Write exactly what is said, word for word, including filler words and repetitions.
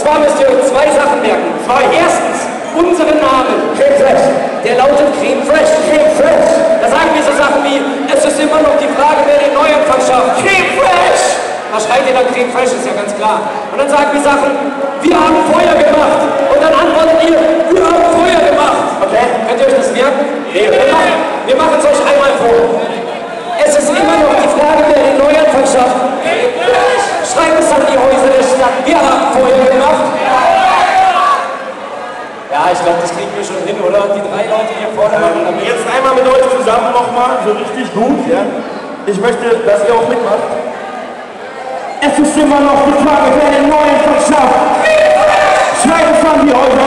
zwar müsst ihr euch zwei Sachen merken. Zwei. Erstens, unseren Namen. Creme Fraiche. Der lautet Creme Fraiche. Creme Fraiche. Da sagen wir so Sachen wie, es ist immer noch die Frage, wer den Neuanfang schafft. Creme Fraiche. Da schreit ihr dann Creme Fraiche, ist ja ganz klar. Und dann sagen wir Sachen, wir haben Feuer gemacht. Und dann antwortet ihr, wir haben Feuer gemacht. Okay. Könnt ihr euch das merken? Nee. Wir machen es euch einmal vor. Es ist immer noch die Frage, wer den Neuanfang schafft. Schreibt es an die Häuser der Stadt. Wir haben Feuer gemacht. Ja, ich glaube, das kriegen wir schon hin, oder? Die drei Leute hier vorne machen damit. Jetzt einmal mit euch zusammen nochmal, so richtig gut, ja? Ich möchte, dass ihr auch mitmacht. Es ist immer noch die Frage, wer den Neuanfang schafft. Schreibt es an die Häuser